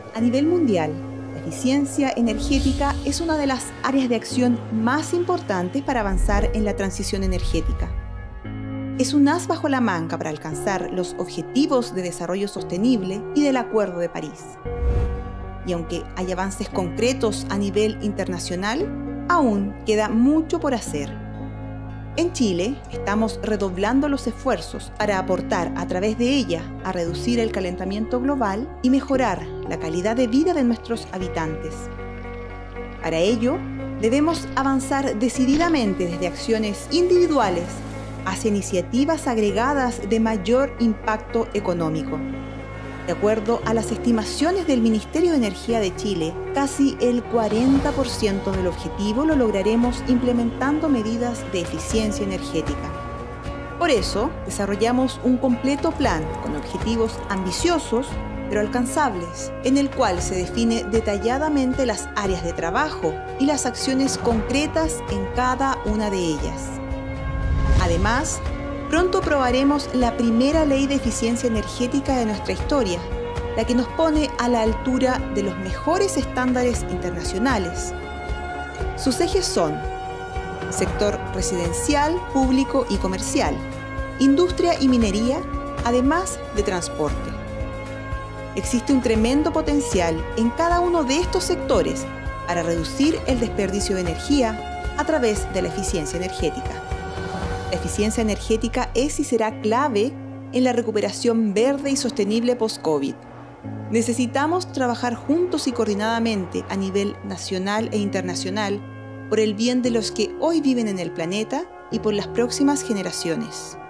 A nivel mundial, la eficiencia energética es una de las áreas de acción más importantes para avanzar en la transición energética. Es un as bajo la manga para alcanzar los objetivos de desarrollo sostenible y del Acuerdo de París. Y aunque hay avances concretos a nivel internacional, aún queda mucho por hacer. En Chile, estamos redoblando los esfuerzos para aportar a través de ella a reducir el calentamiento global y mejorar la calidad de vida de nuestros habitantes. Para ello, debemos avanzar decididamente desde acciones individuales hacia iniciativas agregadas de mayor impacto económico. De acuerdo a las estimaciones del Ministerio de Energía de Chile, casi el 40% del objetivo lo lograremos implementando medidas de eficiencia energética. Por eso, desarrollamos un completo plan con objetivos ambiciosos, pero alcanzables, en el cual se define detalladamente las áreas de trabajo y las acciones concretas en cada una de ellas. Además, pronto aprobaremos la primera ley de eficiencia energética de nuestra historia, la que nos pone a la altura de los mejores estándares internacionales. Sus ejes son sector residencial, público y comercial, industria y minería, además de transporte. Existe un tremendo potencial en cada uno de estos sectores para reducir el desperdicio de energía a través de la eficiencia energética. La eficiencia energética es y será clave en la recuperación verde y sostenible post-COVID. Necesitamos trabajar juntos y coordinadamente a nivel nacional e internacional por el bien de los que hoy viven en el planeta y por las próximas generaciones.